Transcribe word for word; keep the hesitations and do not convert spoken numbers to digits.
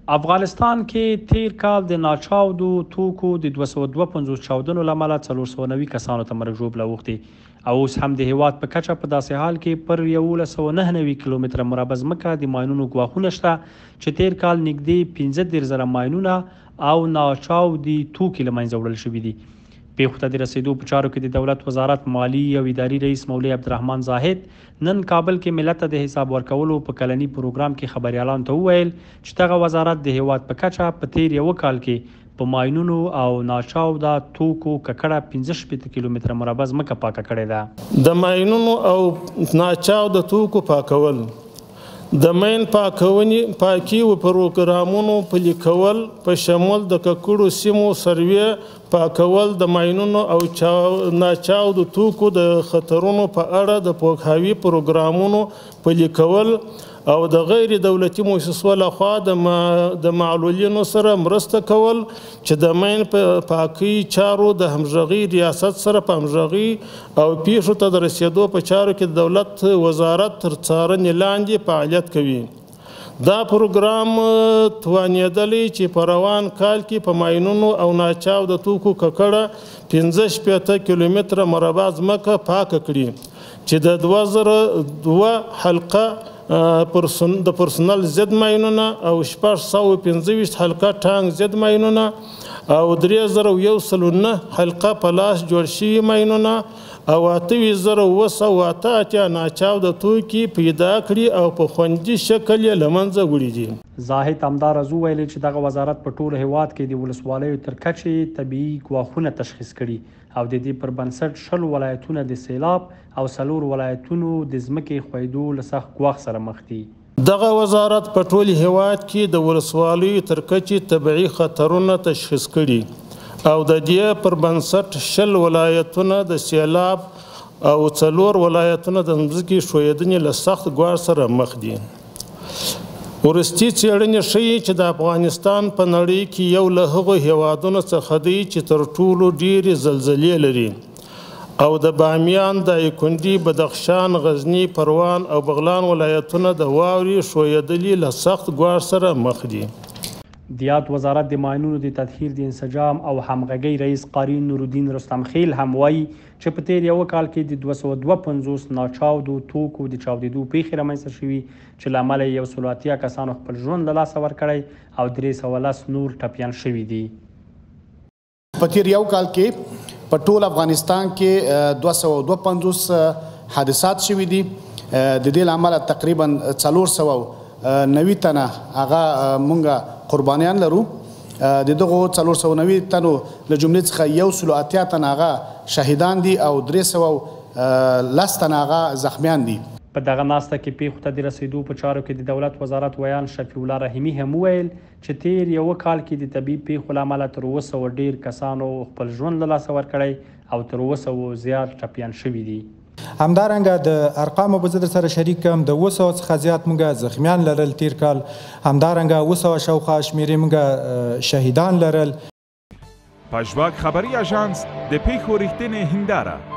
افغانستان کې تیر کال د ناچاودو توکو د دوه سوه دوه پنځوس چاودنو له امله څلور سوه نوي کسانو ته مرګ ژوبله اوښتې او اوس هم د هیواد په کچه په داسې حال کې پر یولس سوه نهه نوي کیلومتره مربع ځمکه د ماینونو ګواښونه شته چې تیر کال نږدې پنځه دېرش زره ماینونه او ناچاودي توکي له منځه وړل شوي دي. پیښو ته د رسېدو په چارو کې د دولت وزارت مالی او اداري رئیس مولوي عبدالرحمن زاهد نن کابل کې ملت ته د حساب ورکولو په کلني پروګرام کې خبریالانو ته وویل چې دغه وزارت د هیواد په کچه په تیر یوه کال کې په ماینونو او ناچاوده توکو ککړه پنځه شپېته کیلومتره مربع ځمکه پاکه کړې ده. د ماینونو او ناچاوده توکو پاکول، د ماین پاکونې پاکي و پروګرامونو پلي کول په شمول د ککړو سیمو سروې پاکول، د ماینونو او ناچاودو توکو د خطرونو په اړه د پوهاوي پروګرامونو پلي کول او د غیر دولتي مؤسسو لخوا د معلولینو سره مرسته کول چې د ماین په پاکۍ چارو د همغږۍ ریاست سره په همغږۍ او پیښو ته د رسېدو په چارو کې د دولت وزارت تر څارنې لاندې فعالیت کوي. دا پروګرام توانېدلی چې په روان کال کې په ماینونو او ناچاوده توکو ککړه پنځه شپېته کیلومتره مربع ځمکه پاکه کړي چې د دوه زره دوه حلقه د پرسونل ضد ماینونه او شپږ سوه پنځه ویشت حلقه ټانک ضد ماینونه او درې زره یو سلو نه حلقه په لاس جوړ شوي ماینونه او اته ویشت زره اوه سوه اته اتیا ناچاوده توکي پیدا کړي او په خوندي شکل یې له منځه وړي دي. زاهد همداراز وویل چې دغه وزارت په ټول هیواد کې د ولسوالیو تر کچې طبیعي ګواښونه تشخیص کړي او د دې پر بنسټ شل ولایتونه د سیلاب او څلور ولایتونو د ځمکې ښویدو له سخت ګواښ سره مخ دي. دغه وزارت په ټول هیواد کې د ولسوالیو تر کچې طبیعي خطرونه تشخیص کړي او د دې پر بنسټ شل ولایتونه د سیلاب او څلور ولایتونه د ځمکې ښویدنې له سخت ګواښ سره مخ دي. وروستي څېړنې ښیي چې د افغانستان په نړۍ کې یو له هغو هیوادونو څخه دی چې تر ټولو ډېرې زلزلې لري او د بامیان، دایکنډي، بدخشان، غزني، پروان او بغلان ولایتونه د واورې ښویدلي له سخت ګواښ سره مخ دي. د یاد وزارت د ماینونو د تطهیر د انسجام او همغږۍ رئیس قاري نورالدین رستم خیل هم وایي چې په تیر یوه کال کې د دوه سوه دوه پنځوس ناچاودو توکو د چاودېدو پیښې رامنځته شوي چې له امله یې یو سلو اتیا کسانو خپل ژوند له لاسه ورکړی او درې سوه لس نور ټپیان شوي دي. په تیر یو کال کې په ټول افغانستان کې دوه سوه دوه پنځوس حادثات شوي دي. د دې له امله تقریبا څلور سوه نوي تنه هغه مونږ قربانیان لرو. د دغو څلور سوه نوي تنو له جملې څخه یو سلو اتیا تنه هغه شهیدان دي او درې سوه لس تنه هغه زخمیان دي. په دغه ناسته کې پیښو ته د رسېدو په چارو کې د دولت وزارت ویان شفیع الله رحیمي هم وویل چې تیر یوه کال کې د طبیعي پیښو له امله تر اوه سوه ډېر کسانو خپل ژوند له لاسه ورکړی او تر اوه سوه زیات ټپیان شوي دي. همدارنګه د ارقامو به زه در سره شریک کړم، د اوه سوه څخه زیات موږ زخمیان لرل تیر کال، همدارنګه اوه سوه شاوخوا شمېرې موږ شهیدان لرل. پژواک خبري اژانس د پیښو ریښتینې هنداره